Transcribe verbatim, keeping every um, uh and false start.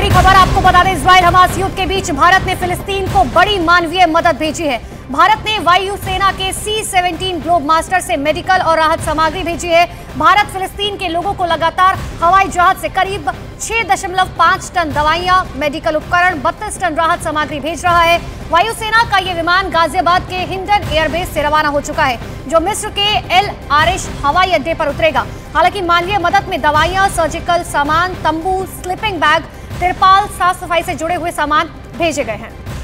बड़ी खबर आपको बता दें, इजराइल हमास युद्ध के बीच भारत ने फिलिस्तीन को बड़ी मानवीय मदद भेजी है। भारत ने वायुसेना के सी सेवनटीन ग्लोब मास्टर से मेडिकल और राहत सामग्री भेजी है। भारत फिलिस्तीन के लोगों को लगातार हवाई जहाज से करीब छह दशमलव पाँच टन दवाइयां, मेडिकल उपकरण, बत्तीस टन राहत सामग्री भेज रहा है। वायुसेना का ये विमान गाजियाबाद के हिंडन एयरबेस से रवाना हो चुका है, जो मिस्र के एल आरिश हवाई अड्डे पर उतरेगा। हालांकि मानवीय मदद में दवाइयां, सर्जिकल सामान, तंबू, स्लीपिंग बैग, तिरपाल, साफ सफाई से जुड़े हुए सामान भेजे गए हैं।